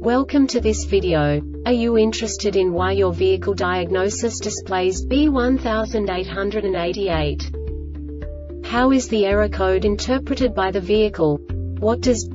Welcome to this video. Are you interested in why your vehicle diagnosis displays B1888? How is the error code interpreted by the vehicle? What does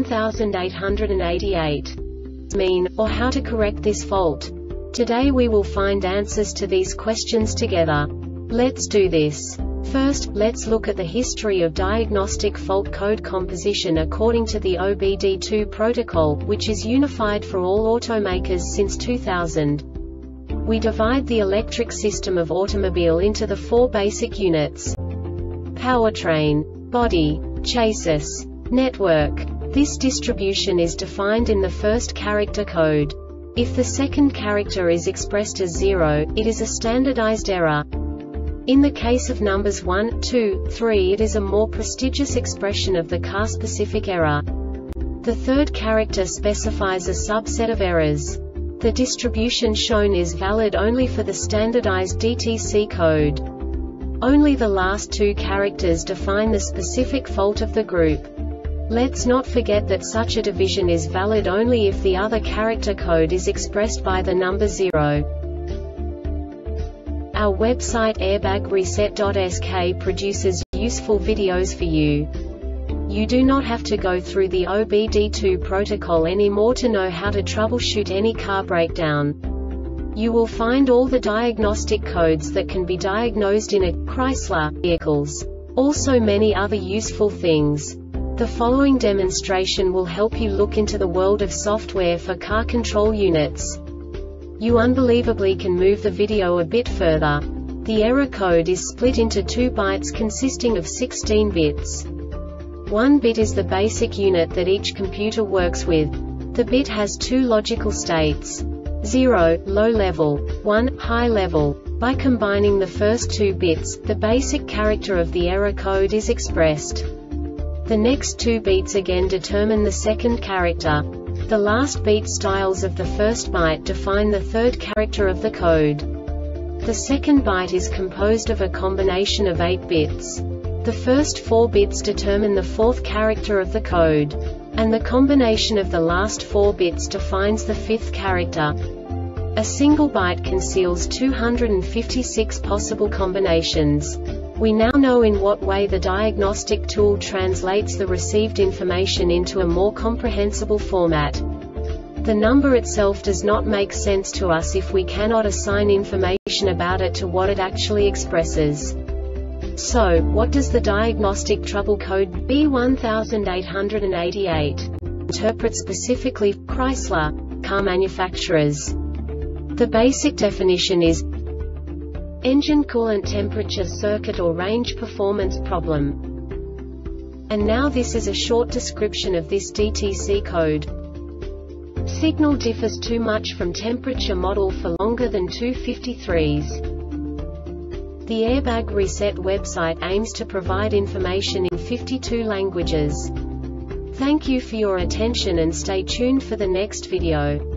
B1888 mean, or how to correct this fault? Today we will find answers to these questions together. Let's do this. First, let's look at the history of diagnostic fault code composition according to the OBD2 protocol, which is unified for all automakers since 2000. We divide the electric system of automobile into the four basic units: powertrain, body, chassis, network. This distribution is defined in the first character code. If the second character is expressed as 0, it is a standardized error. In the case of numbers 1, 2, 3, it is a more prestigious expression of the car-specific error. The third character specifies a subset of errors. The distribution shown is valid only for the standardized DTC code. Only the last two characters define the specific fault of the group. Let's not forget that such a division is valid only if the other character code is expressed by the number 0. Our website airbagreset.sk produces useful videos for you. You do not have to go through the OBD2 protocol anymore to know how to troubleshoot any car breakdown. You will find all the diagnostic codes that can be diagnosed in a Chrysler vehicles. Also many other useful things. The following demonstration will help you look into the world of software for car control units. You unbelievably can move the video a bit further. The error code is split into 2 bytes consisting of 16 bits. 1 bit is the basic unit that each computer works with. The bit has 2 logical states: 0, low level, 1, high level. By combining the first 2 bits, the basic character of the error code is expressed. The next 2 beats again determine the second character. The last beat styles of the first byte define the third character of the code. The second byte is composed of a combination of 8 bits. The first 4 bits determine the fourth character of the code. And the combination of the last 4 bits defines the fifth character. A single byte conceals 256 possible combinations. We now know in what way the diagnostic tool translates the received information into a more comprehensible format. The number itself does not make sense to us if we cannot assign information about it to what it actually expresses. So, what does the diagnostic trouble code B1888 interpret specifically for Chrysler car manufacturers? The basic definition is engine coolant temperature circuit or range performance problem. And now this is a short description of this DTC code. Signal differs too much from temperature model for longer than 253s. The Airbag Reset website aims to provide information in 52 languages. Thank you for your attention and stay tuned for the next video.